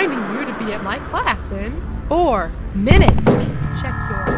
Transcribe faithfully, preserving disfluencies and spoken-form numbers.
reminding you to be at my class in four minutes. Check your